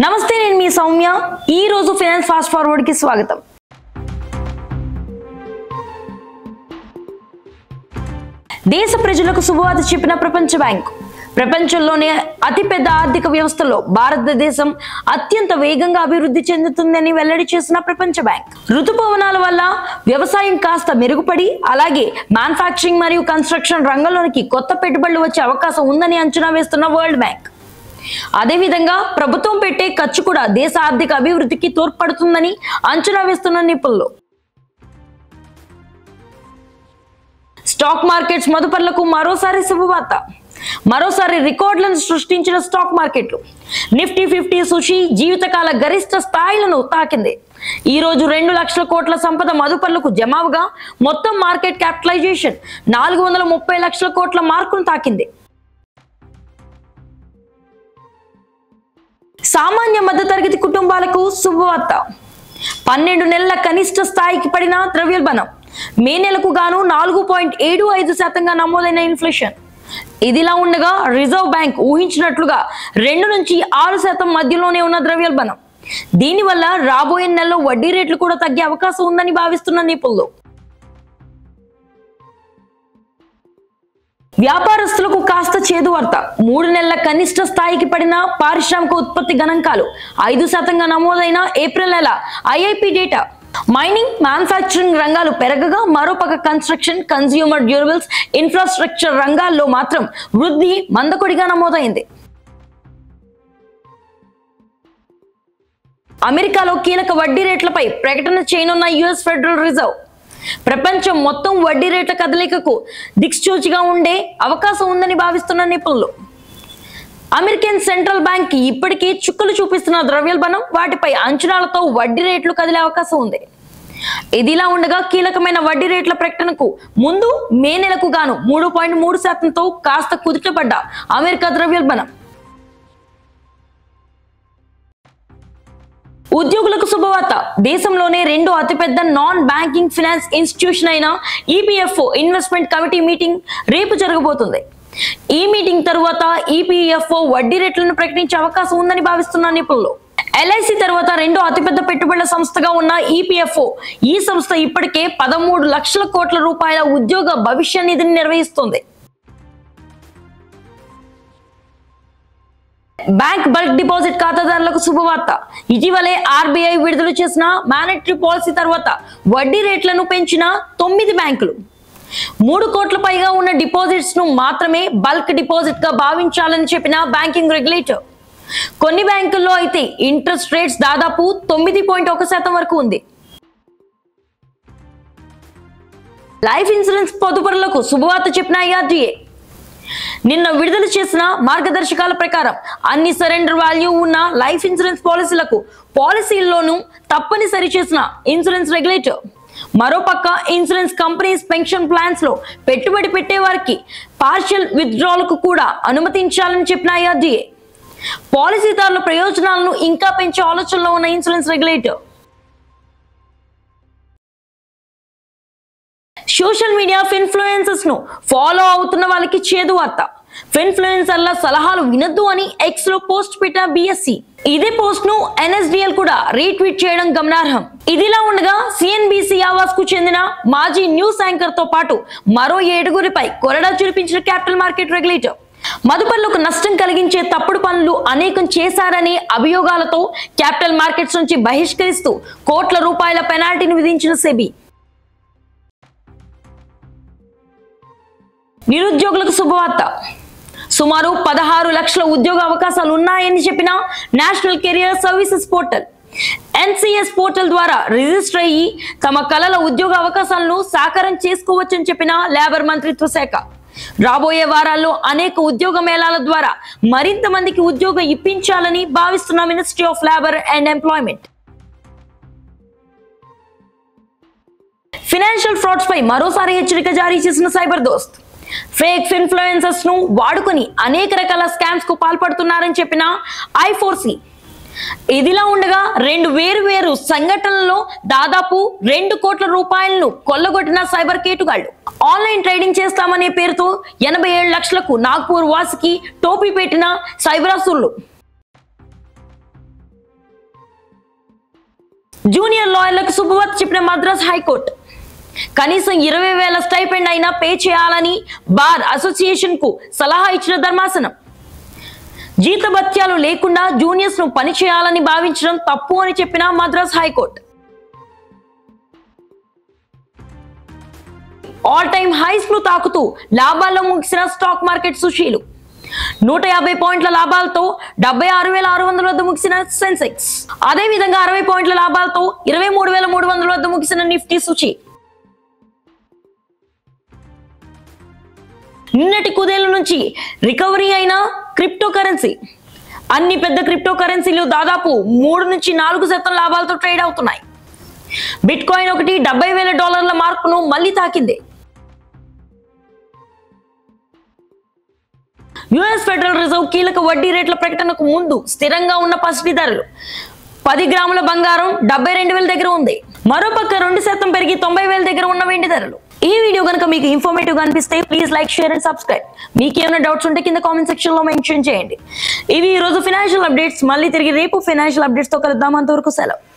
నమస్తే, నేను మీ సౌమ్య. ఈ రోజు ఫైనాన్స్ ఫాస్ట్ ఫార్వర్డ్ కి స్వాగతం. దేశ ప్రజలకు శుభవార్త చెప్పిన ప్రపంచ బ్యాంక్. ప్రపంచంలోనే అతిపెద్ద ఆర్థిక వ్యవస్థలో భారతదేశం అత్యంత వేగంగా అభివృద్ధి చెందుతుందని వెల్లడి చేసిన ప్రపంచ బ్యాంక్, ఋతుపవనాల వల్ల వ్యవసాయం కాస్త మెరుగుపడి అలాగే మ్యానుఫ్యాక్చరింగ్ మరియు కన్స్ట్రక్షన్ రంగంలోనికి కొత్త పెట్టుబడులు వచ్చే అవకాశం ఉందని అంచనా వేస్తున్న వరల్డ్ బ్యాంక్. అదేవిధంగా ప్రభుత్వం పెట్టే ఖర్చు కూడా దేశ ఆర్థిక అభివృద్ధికి తోడ్పడుతుందని అంచనా వేస్తున్న నిపుణులు. స్టాక్ మార్కెట్స్ మదుపర్లకు మరోసారి శుభవార్త. మరోసారి రికార్డులను సృష్టించిన స్టాక్ మార్కెట్లు. నిఫ్టీ 50 సూచీ జీవితకాల గరిష్ట స్థాయిలను తాకింది. ఈ రోజు 2 లక్షల కోట్ల సంపద మదుపర్లకు జమావగా మొత్తం మార్కెట్ క్యాపిటలైజేషన్ 430 లక్షల కోట్ల మార్కును తాకింది. సామాన్య మధ్యతరగతి కుటుంబాలకు శుభవార్త. 12 నెలల కనిష్ట స్థాయికి పడిన ద్రవ్యోల్బణం. మే నెలకు గాను 4.75% నమోదైన ఇన్ఫ్లేషన్. ఇదిలా ఉండగా రిజర్వ్ బ్యాంక్ ఊహించినట్లుగా 2 నుంచి 6% మధ్యలోనే ఉన్న ద్రవ్యోల్బణం. దీనివల్ల రాబోయే నెలలో వడ్డీ రేట్లు కూడా తగ్గే అవకాశం ఉందని భావిస్తున్న నిపుణులు. వ్యాపారస్తులకు కాస్త చేదు వార్త. 3 నెలల కనిష్ట స్థాయికి పడిన పారిశ్రామిక ఉత్పత్తి గణాంకాలు. 5% నమోదైన ఏప్రిల్ నెల ఐఐపి డేటా. మైనింగ్, మ్యానుఫ్యాక్చరింగ్ రంగాలు పెరగగా మరోపక్క కన్స్ట్రక్షన్, కన్స్యూమర్ డ్యూరబుల్స్, ఇన్ఫ్రాస్ట్రక్చర్ రంగాల్లో మాత్రం వృద్ధి మందకొడిగా నమోదైంది. అమెరికాలో కీలక వడ్డీ రేట్లపై ప్రకటన చేయనున్న యుఎస్ ఫెడరల్ రిజర్వ్. ప్రపంచం మొత్తం వడ్డీ రేట్ల కదలికకు దిక్సూచిగా ఉండే అవకాశం ఉందని భావిస్తున్న నిపుణులు. అమెరికన్ సెంట్రల్ బ్యాంక్ ఇప్పటికీ చుక్కలు చూపిస్తున్న ద్రవ్యోల్బణం, వాటిపై అంచనాలతో వడ్డీ రేట్లు కదిలే అవకాశం ఉంది. ఇదిలా ఉండగా కీలకమైన వడ్డీ రేట్ల ప్రకటనకు ముందు మే నెలకు గాను 3.3%తో కాస్త కుదుటపడ్డ అమెరికా ద్రవ్యోల్బణం. ఉద్యోగులకు శుభవార్త. దేశంలోనే 2వ అతిపెద్ద నాన్ బ్యాంకింగ్ ఫైనాన్స్ ఇన్స్టిట్యూషన్ అయిన ఈపీఎఫ్ఓ ఇన్వెస్ట్మెంట్ కమిటీ మీటింగ్ రేపు జరగబోతుంది. ఈ మీటింగ్ తరువాత ఈపీఎఫ్ఓ వడ్డీ రేట్లను ప్రకటించే అవకాశం ఉందని భావిస్తున్న నిపుణులు. ఎల్ఐసి తర్వాత 2వ అతిపెద్ద పెట్టుబడుల సంస్థగా ఉన్న ఈపీఎఫ్ఓ, ఈ సంస్థ ఇప్పటికే 13 లక్షల కోట్ల రూపాయల ఉద్యోగ భవిష్య నిధిని నిర్వహిస్తుంది. బ్యాంక్ బల్క్ డిపాజిట్ ఖాతాదారులకు శుభవార్త. ఇటీవలే ఆర్బీఐ విడుదల చేసిన మానిటరీ పాలసీ తర్వాత వడ్డీ రేట్లను పెంచిన 9 బ్యాంకులు 3 కోట్ల పైగా ఉన్న డిపాజిట్స్ ను మాత్రమే బల్క్ డిపాజిట్ గా భావించాలని చెప్పిన బ్యాంకింగ్ రెగ్యులేటర్. కొన్ని బ్యాంకుల్లో అయితే ఇంట్రెస్ట్ రేట్స్ దాదాపు 9.1% వరకు ఉంది. లైఫ్ ఇన్సూరెన్స్ పొదుపరులకు శుభవార్త చెప్పిన ఐఆర్డీఏ. నిన్న విడుదల చేసిన మార్గదర్శకాల ప్రకారం అన్ని సరెండర్ వాల్యూ ఉన్న లైఫ్ ఇన్సూరెన్స్ పాలసీల్లోనూ తప్పనిసరి చేసిన ఇన్సూరెన్స్ రెగ్యులేటర్. మరోపక్క ఇన్సూరెన్స్ కంపెనీస్ పెన్షన్ ప్లాన్స్ లో పెట్టుబడి పెట్టే వారికి పార్షియల్ విత్డ్రాల్ కు కూడా అనుమతించాలని చెప్పిన ఐఆర్డీఏ. పాలసీదారుల ప్రయోజనాలను ఇంకా పెంచే ఆలోచనలో ఉన్న insurance regulator. Social media influencers ను ఫాలో అవుతున్న వాళ్ళకి చేదు వార్త. ఇన్ఫ్లుయెన్సర్ల సలహాలు వినొద్దు అని ఎక్స్ లో పోస్ట్ పెట్టిన బీఎస్సీ. ఇదే పోస్ట్ ను ఎన్ఎస్డిఎల్ కూడా రీట్వీట్ చేయడం గమనార్హం. ఇదిలా ఉండగా సిఎన్బిసి ఆవాస్ కు చెందిన మాజీ న్యూస్ యాంకర్ తో పాటు మరో 7గురిపై కొరడా చురిపించిన క్యాపిటల్ మార్కెట్ రెగ్యులేటర్. మదుపర్లకు నష్టం కలిగించే తప్పుడు పనులు అనేకం చేశారనే అభియోగాలతో క్యాపిటల్ మార్కెట్స్ నుంచి బహిష్కరిస్తూ కోట్ల రూపాయల పెనాల్టీని విధించిన సెబీ. నిరుద్యోగులకు శుభవార్త. సుమారు 16 లక్షల ఉద్యోగ అవకాశాలు ఉన్నాయని చెప్పిన national career services portal NCS portal ద్వారా రిజిస్టర్ అయ్యి తమ కళల ఉద్యోగ అవకాశాలను సాకారం చేసుకోవచ్చని చెప్పిన లేబర్ మంత్రిత్వ శాఖ. రాబోయే వారాల్లో అనేక ఉద్యోగ మేళాల ద్వారా మరింత మందికి ఉద్యోగం ఇప్పించాలని భావిస్తున్న ministry of labour and employment. Financial frauds పై మరోసారి హెచ్చరిక జారీ చేసిన సైబర్ దోస్త్. ఫేక్ ఇన్ఫ్లుయెన్సర్స్ ను వాడుకొని అనేక రకాల స్కామ్స్ కు పాల్పడుతున్నారని చెప్పిన I4C. ఇదిలా ఉండగా 2 వేరు సంఘటనలలో దాదాపు 2 కోట్ల రూపాయలను కొల్లగొట్టిన సైబర్ కేటుగాళ్లు. ఆన్లైన్ ట్రేడింగ్ చేస్తామనే పేరుతో 87 లక్షలకు నాగ్పూర్ వాసికి టోపీ పెట్టిన సైబరాసురులు. జూనియర్ లాయర్లకు శుభవార్త చెప్పిన మద్రాస్ హైకోర్టు. కనీసం 20,000 స్టైపెండ్ అయినా పే చేయాలని బార్ అసోసియేషన్ కు సలహా ఇచ్చిన ధర్మాసనం. జీతభత్యాలు లేకుండా జూనియర్స్ ను పని చేయాలని భావించడం తప్పు అని చెప్పిన Madras high court. All time highs ను తాకుతూ లాభాల్లో ముగిసిన స్టాక్ మార్కెట్ సుశీలు. 150 పాయింట్ల లాభాలతో 76,600 వద్ద ముగిసిన సెన్సెక్స్. అదే విధంగా 60 పాయింట్ల లాభాలతో 23,300 వద్ద ముగిసిన నిఫ్టీ సూచి. నిన్నటి కుదేళ్ల నుంచి రికవరీ అయిన క్రిప్టో కరెన్సీ. అన్ని పెద్ద క్రిప్టో కరెన్సీలు దాదాపు 3 నుంచి 4% లాభాలతో ట్రేడ్ అవుతున్నాయి. బిట్ కాయిన్ ఒకటి $70,000 మార్కును మళ్లీ తాకింది. యుఎస్ ఫెడరల్ రిజర్వ్ కీలక వడ్డీ రేట్ల ప్రకటనకు ముందు స్థిరంగా ఉన్న పసిడి ధరలు. 10 గ్రాముల బంగారం 72,000 దగ్గర ఉంది. మరోపక్క 2% పెరిగి 90,000 దగ్గర ఉన్న వెండి ధరలు. ఈ వీడియో కనుక మీకు ఇన్ఫర్మేటివ్ గా అనిపిస్తే please like, share and subscribe. మీకు ఏమైనా డౌట్స్ ఉంటే కింద కామెంట్ సెక్షన్ లో మెన్షన్ చేయండి. ఇవి ఈ రోజు ఫైనాన్షియల్ అప్డేట్స్. మళ్ళీ తిరిగి రేపు ఫైనాన్షియల్ అప్డేట్స్ తో కలుద్దాం. అంతవరకు సెలవు.